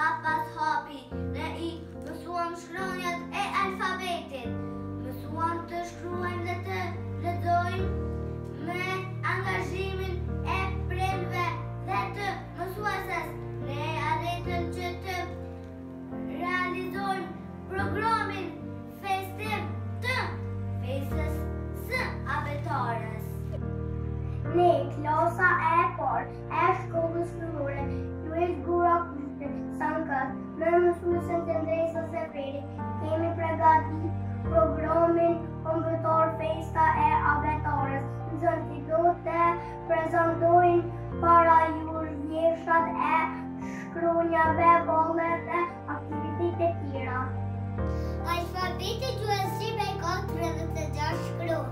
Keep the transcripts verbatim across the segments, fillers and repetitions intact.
pa pas hapi. Ne i mësuam shkronjat e alfabetit. Mësuam të shkruajmë dhe të lexojmë me angazhimin e prindve dhe të mësuesës. Ne arritëm që të realizojmë programin festiv të fesës së abetares. Ne, klasa e parë e shkollës fillore, Luiz Gura Kushte, Sankat, me mësuesën të Ndresa Seferi, kemi përgatitur programin kombëtar Festa e Abetares. Nxënësit do të prezantojnë para jush vjeshtat e shkronjave, vallet dhe aktivitetet tjera. Alfabeti gjuhës shqipe ka tridhjetë e gjashtë shkronja.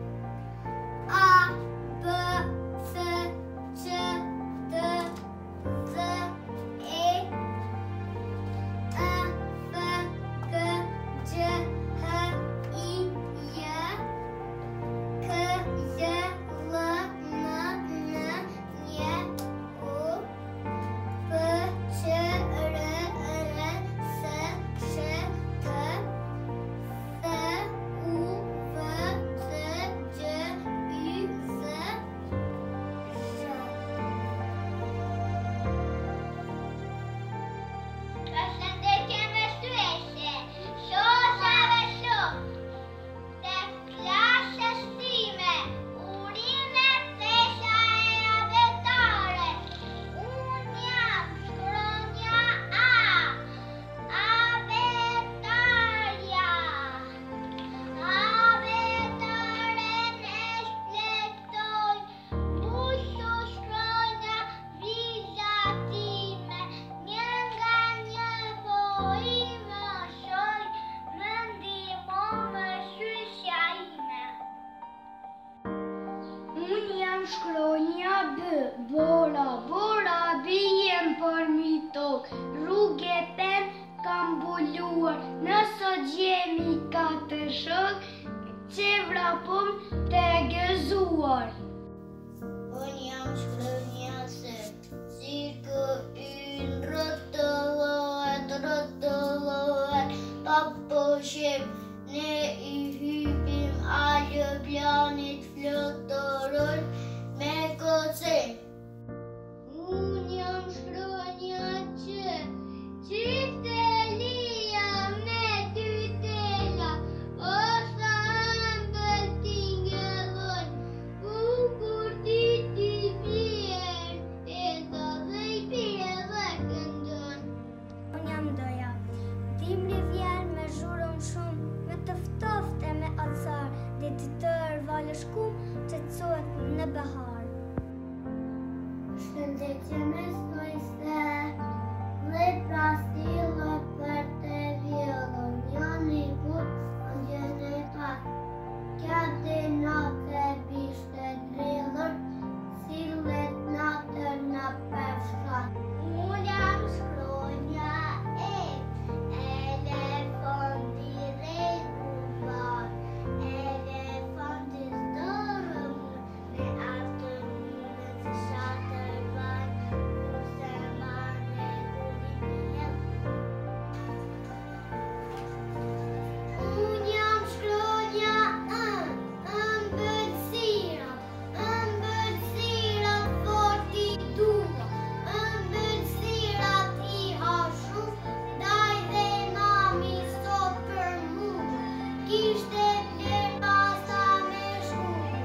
A, B, C, Q, D, Z, E, F, G, Gj, H, I, J, K, J, L, M, N, J, O, P, Q, R, R, S, Sh, T, Th, U, V, C, Gj, Y, Z, Ž. Përshëndetje mësuese, shoqave shumë, të klasës time, urime Festa e Abetares. Unë jam shkronja A, Abetarja. Abetaren e shpletoj, bushu shkronja vizatime, një nga një po i më shoj, më ndihmo më shysja ime. Unë jam shkronja B, Bora, Bora, bijem për mi tokë, rrugë e pen kam buluar, nëso gjemi katër shok, qevra pun të gëzuar. Unë jam shkronja C, Cirkë yn rrotullohet, rrotullohet, ta po shep, ne i hypim aeroplanit fluturoj me goce. Unë jam shkronja Q, Qiftelia me dy tela, o sa ëmbël tingëllon, bukur ti ti vjen, edhe dhe i pje dhe këndon. Unë jam doja, dimri vjen me zhurëm shumë, me të ftofte me azar, dhe të tërë valë shkum që të cohet në behar. Shëndetje mësuese, lepra stilo për të vjellon, janë i butë gjën e pak, kja dhe natë bishte drillër, sillet natër në përshkat. Unë jam shkronja E, elefanti rregullor, elefanti zdorëm, me atë mundë të shatër banë, kurse manë rregullin Unë jam shkronja Ë, ëmbëlsira, ëmbëlsira fort i dua, ëmbëlsira ti ha shumë, daj dhe nami sot për mua, kishte vler pasta me shumë.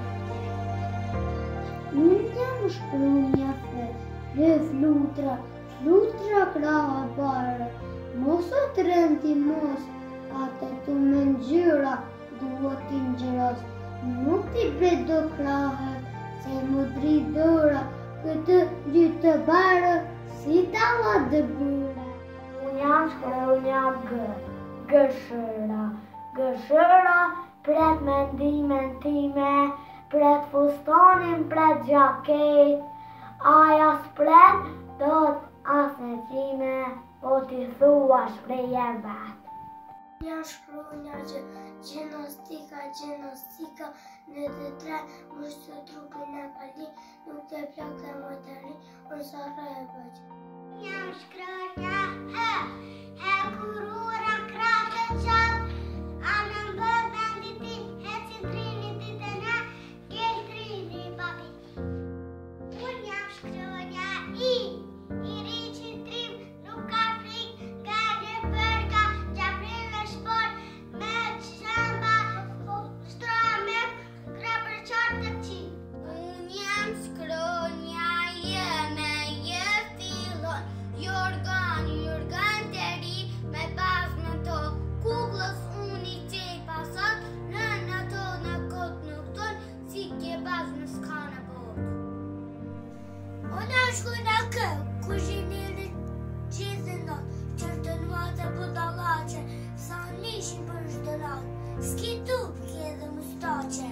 Unë jam shkronja F, dhe flutra, flutra kraha barë, mos o të rëndi mos, atë të me ngjyra, duhet t'i ngjyros, nuk t'i bredo krahët, se mu dri dora, këtë gjithë të barë, si tala dëbëra. Unë jam shkronja G, gëshëra, gëshëra, pret mendimen time, pret fustonin, pret gjaket, aja s'pret, do t'asë qime, po t'i thua shpreje vetë. Jam shkronja që gjinostika, gjinostika, në të tre, mështë të trupin e pali, nuk të plak dhe më të ri, unë sa rre e bëgjë. Jam shkronja e, e kurura kratë qatë, a në mbë vendit ti, e si trini ti të ne, gel trini papi. Unë jam shkronja i, i ri që trim, nuk ka frik, ka një përka, gjaprin në shport, me qamba, shtra me krapër qartë të qi. Unë jam shkronja jeme, je fillon, jorgan, jorgan të ri, me pas në to, kuglës unë i qej pasat, në në to në kot nuk ton, si kje bas në s'ka në bot. Unë jam shkronja kë, ku zhinili gjithë not, qërtë në matë për dalache, sa nishin për shdërat, s'ki tup kje dhe mustache.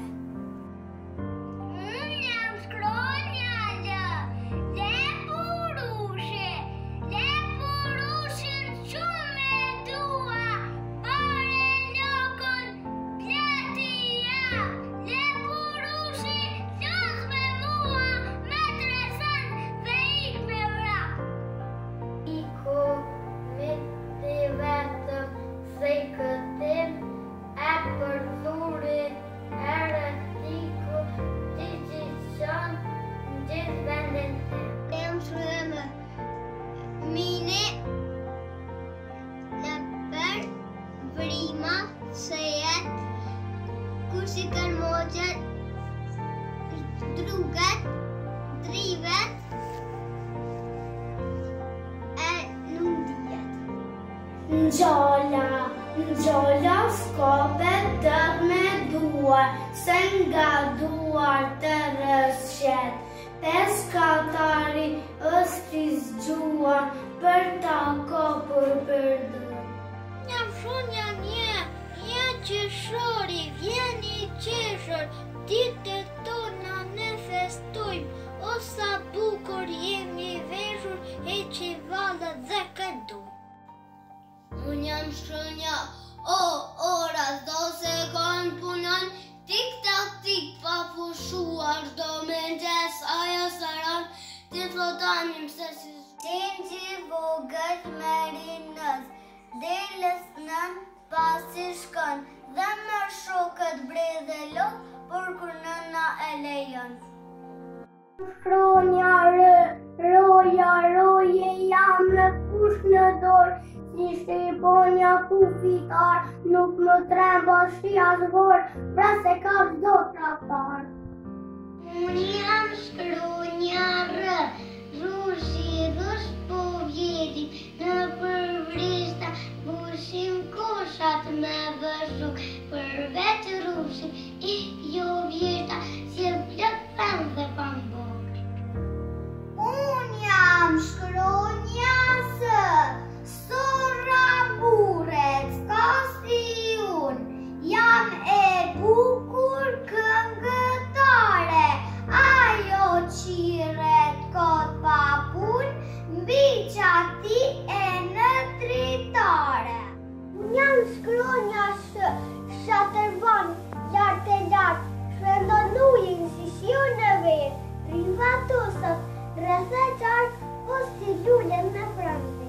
Unë jam shkronja lë, le burushe, le burushin shumë e dua, bare lokon pletia, le burushi lëz me mua, me tresan dhe ik me vra. Iko me të vetëm se këtim e përzurit e rëtiku ti që qënë në gjithë vendin tim. E më shkrueme mine në për vrima se jetë kur si kanë moqët drugat, drivet e nuk dijet. Nxolla, nxolla skopet tërt me duar, se nga duar të rësqet. Peskatari është i zgjuar, për ta kopur për dur. Jam shonja një, një qeshori, vjen i qeshor, ditët tona ne festojmë, o sa bukur jemi veshur, e që valët dhe këndu. Unë jam shkronja, o, ora, do se kanë punon, tik tak tik pa fushuar, do me ndes ajo saran, ti flotanim se si tin që vogët me rinës, delës nën pasi shkon, dhe më shokët breze lot, por kur nëna e lejon. Shkronja rë, roja, roje jam në kush në dorë, si shqiponja ku fitar, nuk më tremba shia zbor, pra se ka zdo traktar. Unë jam shkronja rë, rushi, rush po vjetim, në përvrishta, bushim koshat me vëshuk, për vetë rushim, i jo vjeshta, si e plët fem dhe pambok. Unë jam shkronja së, sora buret, s'ka si unë, jam e bukur këngëtare, ajo qiret kot papun, mbi qati e në tritare. Unë jam shkronja së, shatërban, lartë e lartë, shvendon ujin si shiu në vetë, privatosat, rrëthe qartë, o si lullet me frante.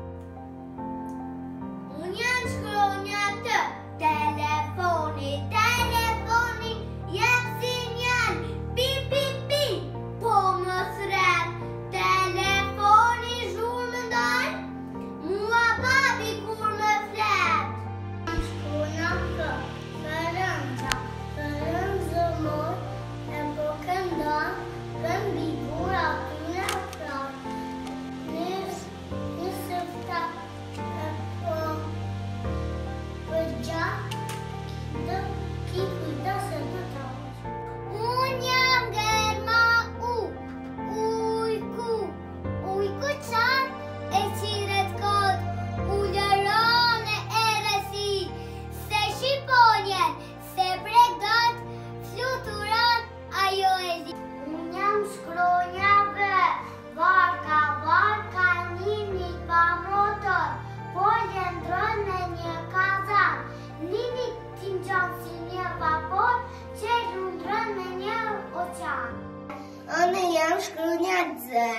Unë jam shkronja të, telefoni, telefoni, jep sinjal, pi, pi, pi, po më thret, telefoni zhur më ndaj, mua papi kur më flet. Jam shkronja të, fërënqa, fërënqë mor, e po këndon, këndi gura ty në frat, nis, nisë fta, e po, për gjatë, dhe ki kujta se të trash. Unë jam gërma u, ujku, ujku qanë, e qiret kod, u lërone e rësi, se shqiponjen, se bregat, fluturon, ajo e zi. Unë jam shkronja vë, varka, varka, nini pa motor, po jendron me një kazan, nini tim qanë si një vapor, që lundron me një oqan. Unë jam shkronja dzë,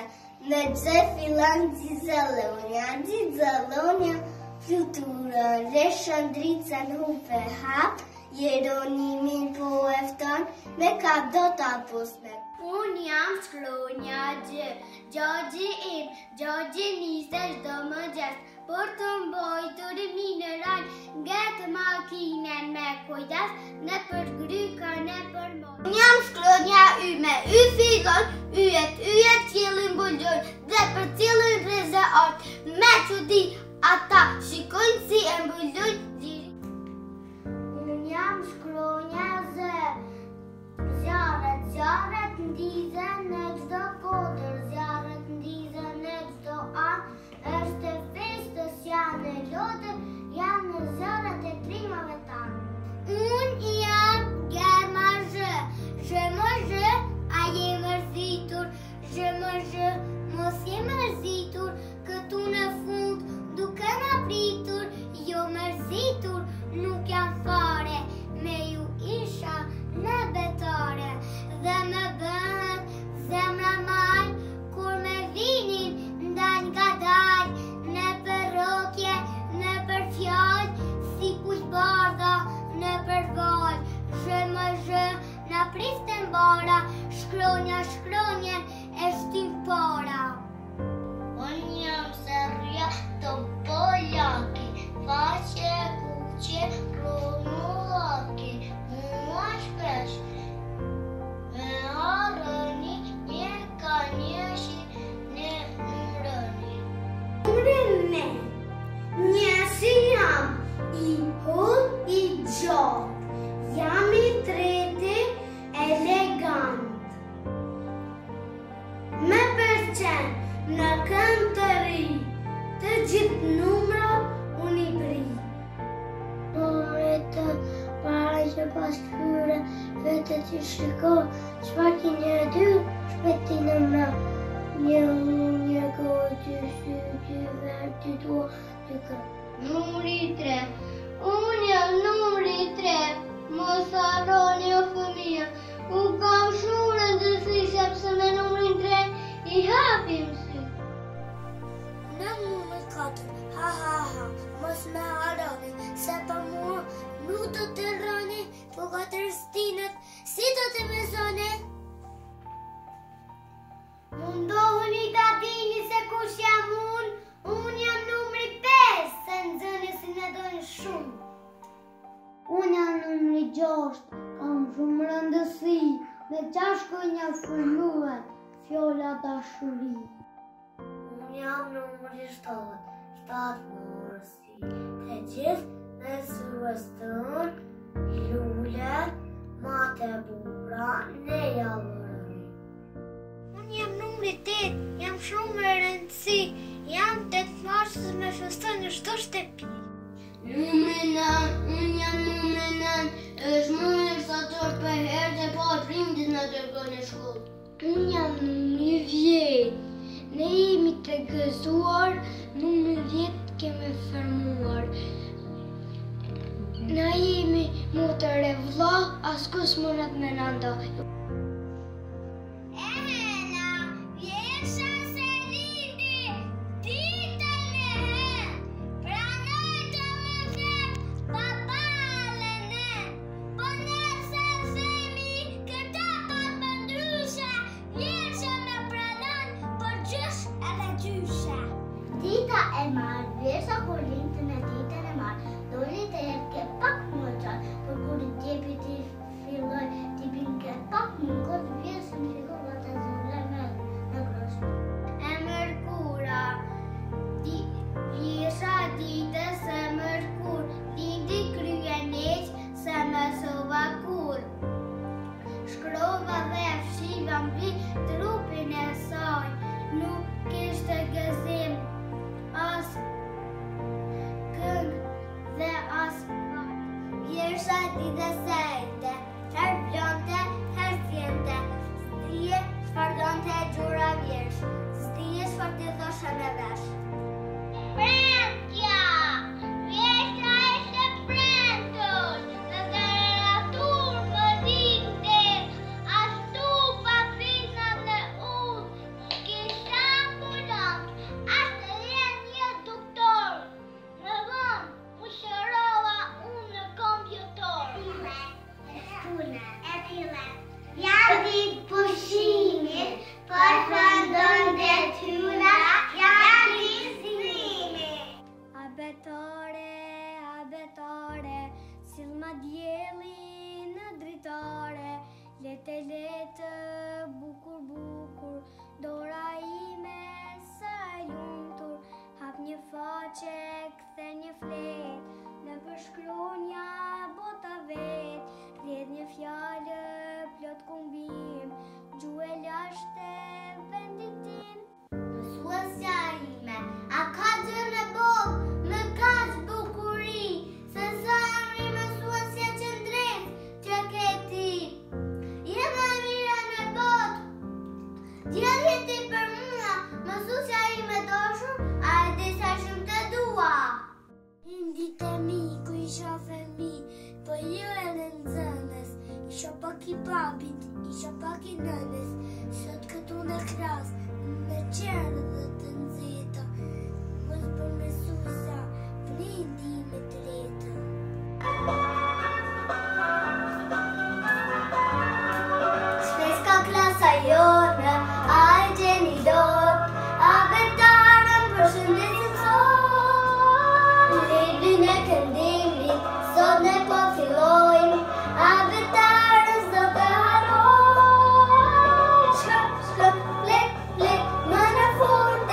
Në gjë filan Gjizalonja, Gjizalonja fluturon, Reshandricën hupe hap, Jeronimin po efton, me kap do ta pusme. Unë jam shkronja gjë, gjogji im, gjogji nisesh do më gjesht, për të mbojtur mineral, ngetë makinen me kujdes, ne për gryka, ne për moj. Unë jam shkronja yme, y figon, yjet, yjet cilin bulgjur, dhe për cilin reze art, me që di ata shikojnë si e mbullur gjiri. Unë jam shkronja zë, zjarët, zjarët ndizën në gjdo kodër, zjarët ndizën në gjdo anë, është festës janë e lodër, janë në zjarët e trimave tanë. Unë jam germa zhë, zhë më zhë, a je mërzitur, zhë më zhë, mos je mërzitur, këtu në fund, duke në pritur, jo mërzitur, nuk jam fare, me ju isha në betare, dhe me bëhet zemra maj, kur me vinin, ndaj nga daj, në për rokje, në për fjall, si kush barda, në për val, zhë më zhë, në pristen bara, shkronja, shkronjen, e shtim para. Unë jam sërja të pollaki, faqe, kuqe, kromulaki, mua shpesh, me arëni, një ka njëshi, një mërëni. Mërëne, njësi jam, i hull, i gjotë, jam i treti, elegant. Me përqen, në kënd të ri, të gjithë numrat unë i bri. Numrit të para që pas këtyre, vete që shiko, shpaki një dy, shpeti në mra. Një unë, një gojë, dy sy, dy verë, dy duo, dy kërë. Numri tre, unë jam numri tre, mos harroni o fëmija, unë kam shumë rëndësi, sepse me numrin tre, i hapim sy. Në numër katër, ha ha ha, mos me harroni, se pa mua nuk do të rroni, po katër stinët, si do të me zone? Mundohuni ta dini se kush jam unë, unë jam numri pesë, se në zënë si në dojnë shumë. Unë jam numri gjashtë, kam shumë rëndësi, me qashko një fërluet, fjolla dashuri. Unë jam numri shtatë, shtatë mërësi, të gjithë me suës tënë, lule, mate bura, ne javërëri. Unë jam numri tetë, jam shumë me rëndësi, jam të të marësës me fëstën në shto shtepi. Numri nën, unë jam numri nën, është më mirë sa tërë për herë dhe pa prindit në dërgën e shkollë. Unë jam numri dhjetë, ne jemi të gëzuar, numri dhjetë keme fermuar. Na jemi motër e vlla, askus mënat me nanda. Dita e marë, vesa kur lindë në ditën e marë, doli të jetë ke pak më qatë, për kur djepi t'i filloj t'i binke pak më këtë vjesë në shiko vëtë zëlle me në grosë. E mërkura, vjesha ditës e mërkur, lindi krye neqë se me sova kur. Shkrova dhe fshiva mbi trupin e saj, nuk kishte gëzim, as këng dhe as fat. Vjesha ditë sejte, her blonte, her sjente, stije shfardonte gjura vjesh, stije shfarti thoshe me vesh. Prentja! Vjesha ishte prentur, në temperatur më dinte, ashtu pa pina dhe unë, kisha godit pushimin, përfundon detyra janë gëzimi. A betore, a betore, sill ma dielli në dritare, lete lete, bukur bukur, dora ime sa e lumtur, hap një faqe, kthe një flet, në përshkronja bota vet, rrjedh një fjallë plot kumbim, gjuhe lashte vendit tim. Mësuesja ime, a ka gjë në botë më kaq bukuri, se sa emri mësuesja që ndret që ke ti. Je më e mira në botë, djeli ti për mua, mësuesja ime dashur, a e di sa shumë të dua. Indit e mi, ku isha femi, po jo edhe nxënës, isha pak i babit, isha pak i nënës, sot këtu në kras, me qenë dhe të nxehta, mos për mësuesa, prindi me treta. Shpes ka klasa jone, a e gjeni dot, a betarën përshëndesim sot. Librin e këndimit, sot ne po fillojmë, a betarën s'do të harrojmë. Shkop, shkop, plek, plek, më në fund,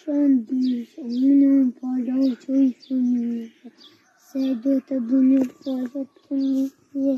shëndishe, unë më palo që i fëmijë, se do të bëni fërë të një.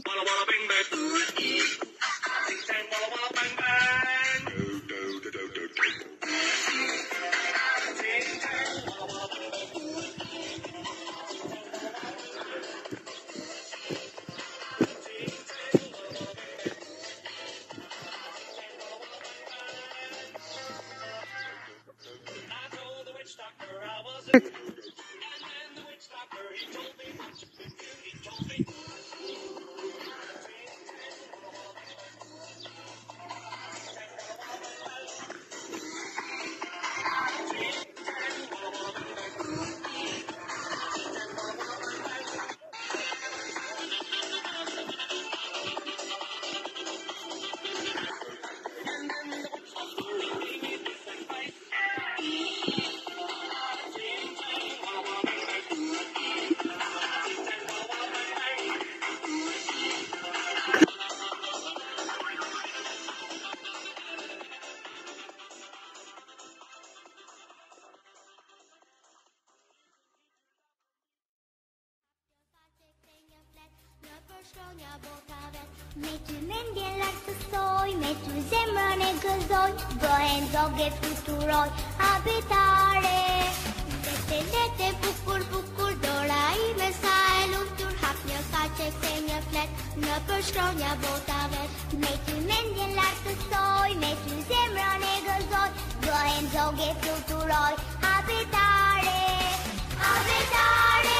Shkronja botave, me ty mendje lartësoj, me ty zemrën e gëzoj, bëhen zoge fluturoj, habitare. Lete, lete, bukur, bukur, dora ime sa e lumtur, hap një kaqe, the një flet, në për shkronja botave. Me ty mendje lartësoj, me ty zemrën e gëzoj, bëhen zoge fluturoj, habitare. Habitare.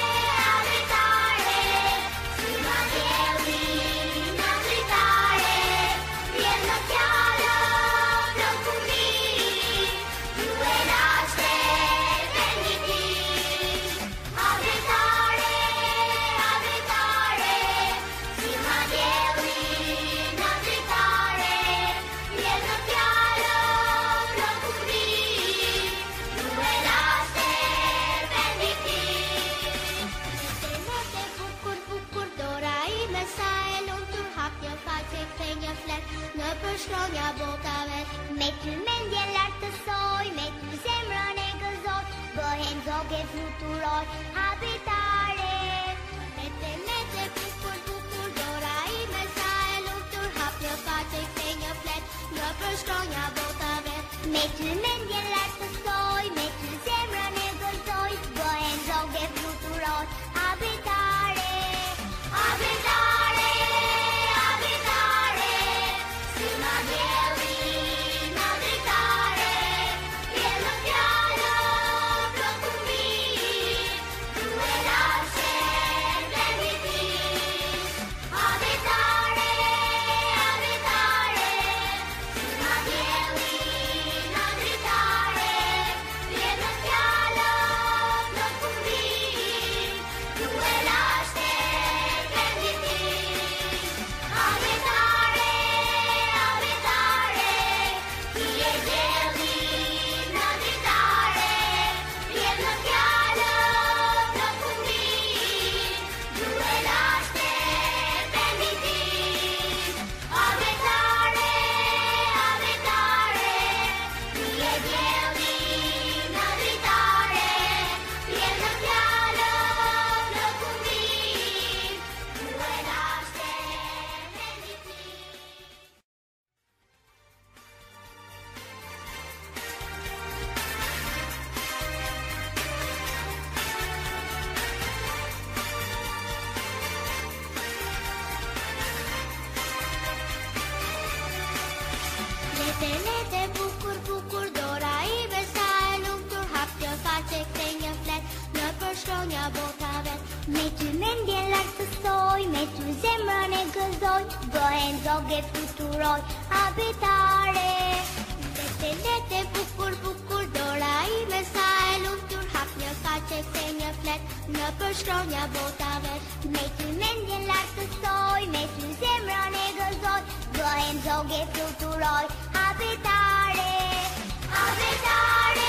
Shkronja botave, me ty mendje lartësoj, me ty zemrën e gëzoj, bëhen zoge fluturoj, habitare. Lete, lete, bukur, bukur, dora ime sa e lumtur, hap një kaqe, the një flet, në për shkronja botave. Me ty mendje lartësoj, me ty zemrën e gëzoj, bëhen zoge fluturoj, habitare. Habitare. Lete, lete, bukur, bukur, dora ime sa e lumtur, hap një kaqe, the një flet, në për shkronja botave. Me ty mendje lartësoj, me ty zemrën e gëzoj, bëhen zoge fluturoj, habitare. Lete, lete, bukur, bukur, dora ime sa e lumtur, hap një kaqe, the një flet, në për shkronja botave. Me ty mendje lartësoj, me ty zemrën e gëzoj, bëhen zoge fluturoj, habitare. Habitare.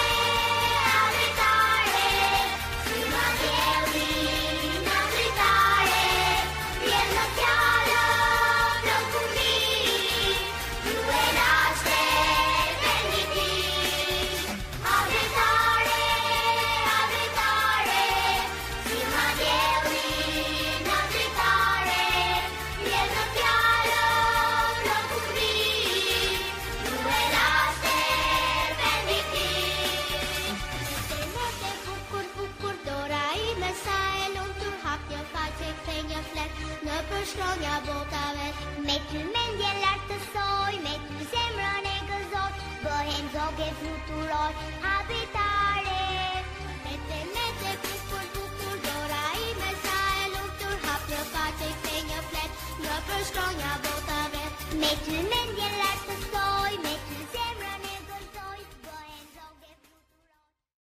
Habitare. Si ma dielli në dritare, vjen në fjallë në kumbi, ju e nashte venditi. Habitare. një flet në përshkronja botave. Me ty mendjen lartë të soj, me ty zemrën e gëzoj, bëhen zoge fluturoj, habitare. Mete, mete, bukur, bukur, dora ime sa e lumtur, hap një pace, kthej një flet në përshkronja botave. Me ty mendjen lartë të